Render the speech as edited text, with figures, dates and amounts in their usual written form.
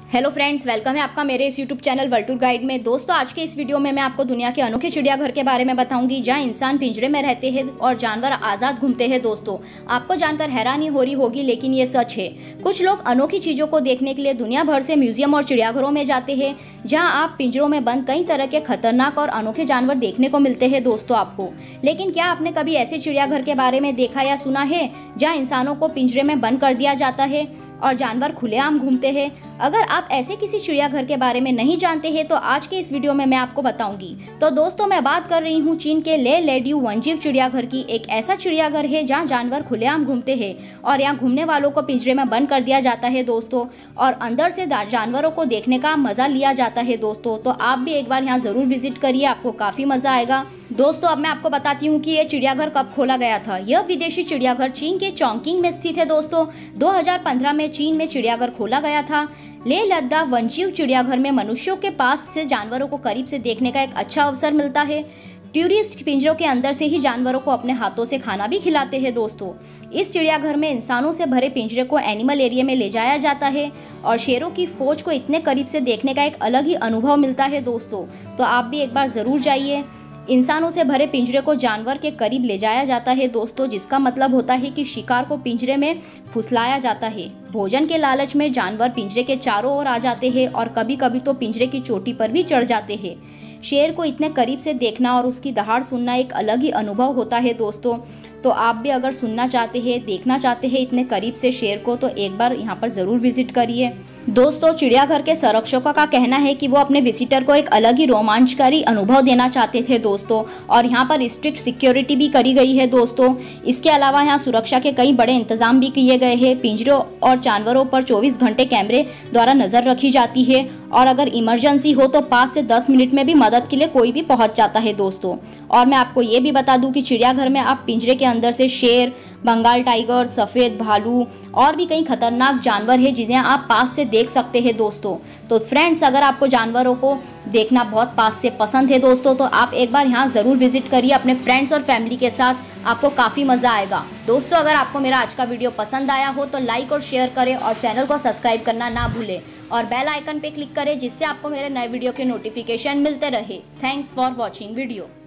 Hello friends, welcome है आपका मेरे इस YouTube channel world tour guide में। दोस्तों, आज के इस वीडियो में मैं आपको दुनिया के अनोखे चिड़ियाघर के बारे में बताऊंगी जहां इंसान पिंजरे में रहते हैं और जानवर आज़ाद घूमते हैं। दोस्तों, आपको जानकर हैरानी हो रही होगी, लेकिन ये सच है। कुछ लोग अनोखी चीज़ों को देखने के लिए दुनिया भर से म्यूजियम और चिड़ियाघरों में जाते हैं, जहाँ आप पिंजरों में बंद कई तरह के खतरनाक और अनोखे जानवर देखने को मिलते हैं। दोस्तों, आपको लेकिन क्या आपने कभी ऐसे चिड़ियाघर के बारे में देखा या सुना है जहाँ इंसानों को पिंजरे में बंद कर दिया जाता है और जानवर खुलेआम घूमते हैं? अगर आप ऐसे किसी चिड़ियाघर के बारे में नहीं जानते हैं तो आज के इस वीडियो में मैं आपको बताऊंगी। तो दोस्तों, मैं बात कर रही हूँ चीन के ले लेड्यू वन्यजीव चिड़ियाघर की। एक ऐसा चिड़ियाघर है जहाँ जानवर खुलेआम घूमते हैं और यहाँ घूमने वालों को पिंजरे में बंद कर दिया जाता है दोस्तों, और अंदर से जानवरों को देखने का मजा लिया जाता है दोस्तों। तो आप भी एक बार यहाँ जरूर विजिट करिए, आपको काफी मजा आएगा। दोस्तों, अब मैं आपको बताती हूँ कि ये चिड़ियाघर कब खोला गया था। यह विदेशी चिड़ियाघर चीन के चोंगकिंग में स्थित है दोस्तों। 2015 में चीन में चिड़ियाघर खोला गया था। लेह लद्दाख वन्यजीव चिड़ियाघर में मनुष्यों के पास से जानवरों को करीब से देखने का एक अच्छा अवसर मिलता है। टूरिस्ट पिंजरों के अंदर से ही जानवरों को अपने हाथों से खाना भी खिलाते हैं दोस्तों। इस चिड़ियाघर में इंसानों से भरे पिंजरे को एनिमल एरिया में ले जाया जाता है और शेरों की फौज को इतने करीब से देखने का एक अलग ही अनुभव मिलता है दोस्तों। तो आप भी एक बार ज़रूर जाइए। इंसानों से भरे पिंजरे को जानवर के करीब ले जाया जाता है दोस्तों, जिसका मतलब होता है कि शिकार को पिंजरे में फुसलाया जाता है। भोजन के लालच में जानवर पिंजरे के चारों ओर आ जाते हैं और कभी कभी तो पिंजरे की चोटी पर भी चढ़ जाते हैं। शेर को इतने करीब से देखना और उसकी दहाड़ सुनना एक अलग ही अनुभव होता है दोस्तों। तो आप भी अगर सुनना चाहते हैं, देखना चाहते हैं इतने करीब से शेर को, तो एक बार यहाँ पर ज़रूर विजिट करिए। दोस्तों, चिड़ियाघर के संरक्षकों का कहना है कि वो अपने विजिटर को एक अलग ही रोमांचकारी अनुभव देना चाहते थे दोस्तों, और यहाँ पर स्ट्रिक्ट सिक्योरिटी भी करी गई है दोस्तों। इसके अलावा यहाँ सुरक्षा के कई बड़े इंतजाम भी किए गए हैं। पिंजरों और जानवरों पर 24 घंटे कैमरे द्वारा नज़र रखी जाती है, और अगर इमरजेंसी हो तो 5 से 10 मिनट में भी मदद के लिए कोई भी पहुँच जाता है दोस्तों। और मैं आपको ये भी बता दूँ कि चिड़ियाघर में आप पिंजरे के अंदर से शेर, बंगाल टाइगर, सफ़ेद भालू और भी कई खतरनाक जानवर हैं जिन्हें आप पास से देख सकते हैं दोस्तों। तो फ्रेंड्स, अगर आपको जानवरों को देखना बहुत पास से पसंद है दोस्तों, तो आप एक बार यहाँ ज़रूर विजिट करिए अपने फ्रेंड्स और फैमिली के साथ, आपको काफ़ी मज़ा आएगा। दोस्तों, अगर आपको मेरा आज का वीडियो पसंद आया हो तो लाइक और शेयर करें और चैनल को सब्सक्राइब करना ना भूलें और बेल आइकन पर क्लिक करें, जिससे आपको मेरे नए वीडियो के नोटिफिकेशन मिलते रहे। Thanks for watching video.